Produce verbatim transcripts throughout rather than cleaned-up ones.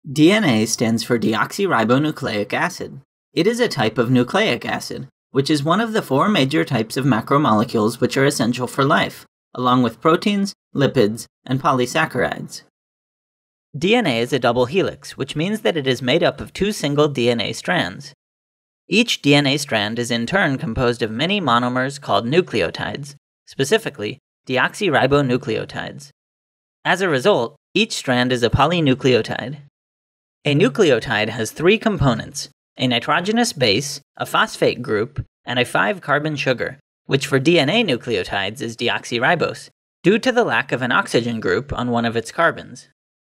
D N A stands for deoxyribonucleic acid. It is a type of nucleic acid, which is one of the four major types of macromolecules which are essential for life, along with proteins, lipids, and polysaccharides. D N A is a double helix, which means that it is made up of two single D N A strands. Each D N A strand is in turn composed of many monomers called nucleotides, specifically deoxyribonucleotides. As a result, each strand is a polynucleotide. A nucleotide has three components: a nitrogenous base, a phosphate group, and a five carbon sugar, which for D N A nucleotides is deoxyribose, due to the lack of an oxygen group on one of its carbons.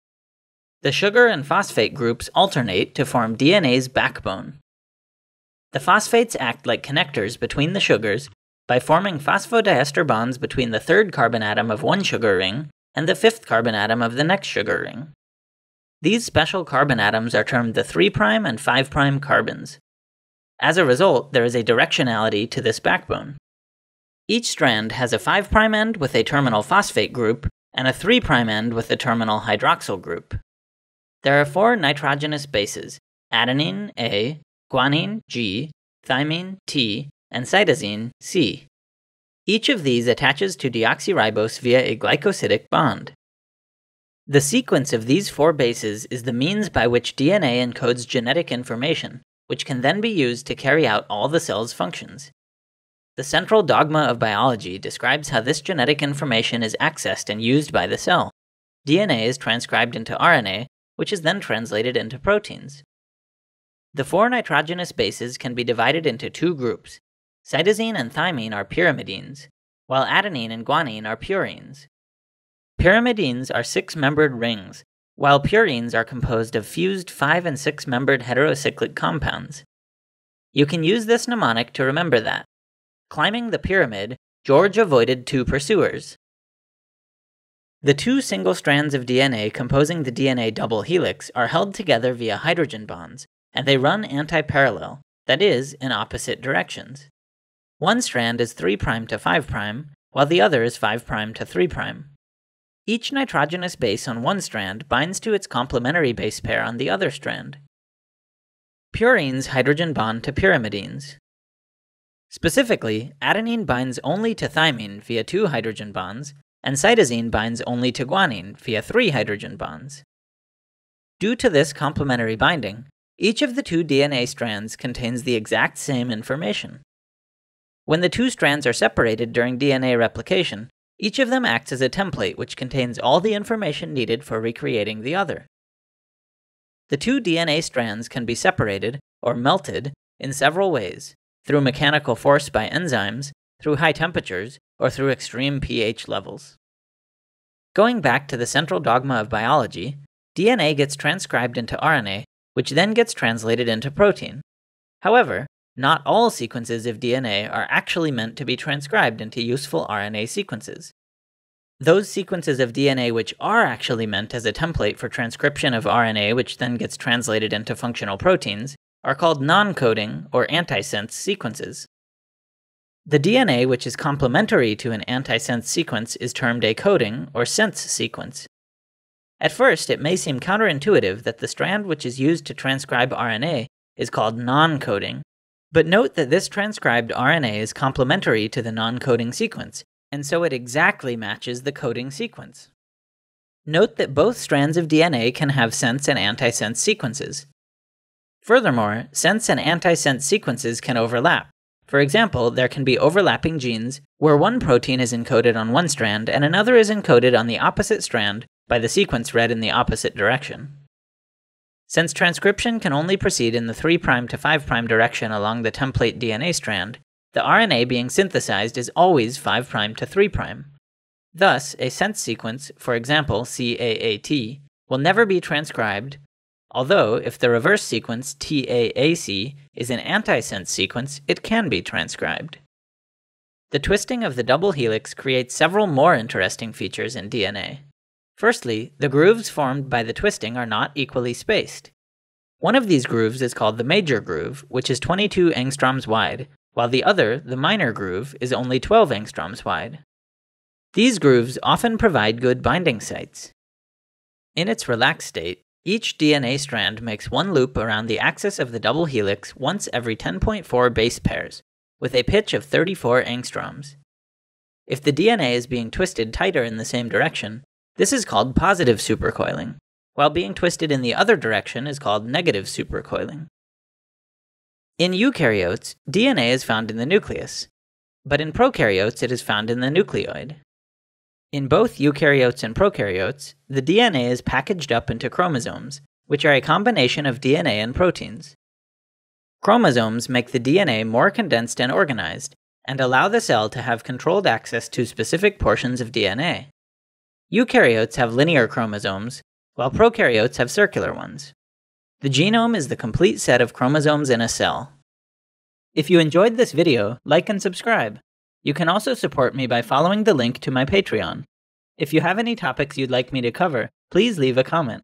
The sugar and phosphate groups alternate to form D N A's backbone. The phosphates act like connectors between the sugars by forming phosphodiester bonds between the third carbon atom of one sugar ring and the fifth carbon atom of the next sugar ring. These special carbon atoms are termed the three prime and five prime carbons. As a result, there is a directionality to this backbone. Each strand has a five prime end with a terminal phosphate group and a three prime end with a terminal hydroxyl group. There are four nitrogenous bases: adenine A, guanine G, thymine T, and cytosine C. Each of these attaches to deoxyribose via a glycosidic bond. The sequence of these four bases is the means by which D N A encodes genetic information, which can then be used to carry out all the cell's functions. The central dogma of biology describes how this genetic information is accessed and used by the cell. D N A is transcribed into R N A, which is then translated into proteins. The four nitrogenous bases can be divided into two groups. Cytosine and thymine are pyrimidines, while adenine and guanine are purines. Pyrimidines are six-membered rings, while purines are composed of fused five- and six-membered heterocyclic compounds. You can use this mnemonic to remember that. Climbing the pyramid, George avoided two pursuers. The two single strands of D N A composing the D N A double helix are held together via hydrogen bonds, and they run anti-parallel, that is, in opposite directions. One strand is three prime to five prime, while the other is five prime to three prime. Each nitrogenous base on one strand binds to its complementary base pair on the other strand. Purines hydrogen bond to pyrimidines. Specifically, adenine binds only to thymine via two hydrogen bonds, and cytosine binds only to guanine via three hydrogen bonds. Due to this complementary binding, each of the two D N A strands contains the exact same information. When the two strands are separated during D N A replication, each of them acts as a template which contains all the information needed for recreating the other. The two D N A strands can be separated, or melted, in several ways: through mechanical force by enzymes, through high temperatures, or through extreme pH levels. Going back to the central dogma of biology, D N A gets transcribed into R N A, which then gets translated into protein. However, not all sequences of D N A are actually meant to be transcribed into useful R N A sequences. Those sequences of D N A which are actually meant as a template for transcription of R N A which then gets translated into functional proteins are called non-coding or antisense sequences. The D N A which is complementary to an antisense sequence is termed a coding or sense sequence. At first, it may seem counterintuitive that the strand which is used to transcribe R N A is called non-coding, but note that this transcribed R N A is complementary to the non-coding sequence, and so it exactly matches the coding sequence. Note that both strands of D N A can have sense and antisense sequences. Furthermore, sense and antisense sequences can overlap. For example, there can be overlapping genes where one protein is encoded on one strand and another is encoded on the opposite strand by the sequence read in the opposite direction. Since transcription can only proceed in the three prime to five prime direction along the template D N A strand, the R N A being synthesized is always five prime to three prime. Thus, a sense sequence, for example C A A T, will never be transcribed, although if the reverse sequence T A A C is an antisense sequence, it can be transcribed. The twisting of the double helix creates several more interesting features in D N A. Firstly, the grooves formed by the twisting are not equally spaced. One of these grooves is called the major groove, which is twenty-two angstroms wide, while the other, the minor groove, is only twelve angstroms wide. These grooves often provide good binding sites. In its relaxed state, Each D N A strand makes one loop around the axis of the double helix once every ten point four base pairs, with a pitch of thirty-four angstroms. If the D N A is being twisted tighter in the same direction, this is called positive supercoiling, while being twisted in the other direction is called negative supercoiling. In eukaryotes, D N A is found in the nucleus, but in prokaryotes it is found in the nucleoid. In both eukaryotes and prokaryotes, the D N A is packaged up into chromosomes, which are a combination of D N A and proteins. Chromosomes make the D N A more condensed and organized, and allow the cell to have controlled access to specific portions of D N A. Eukaryotes have linear chromosomes, while prokaryotes have circular ones. The genome is the complete set of chromosomes in a cell. If you enjoyed this video, like and subscribe. You can also support me by following the link to my Patreon. If you have any topics you'd like me to cover, please leave a comment.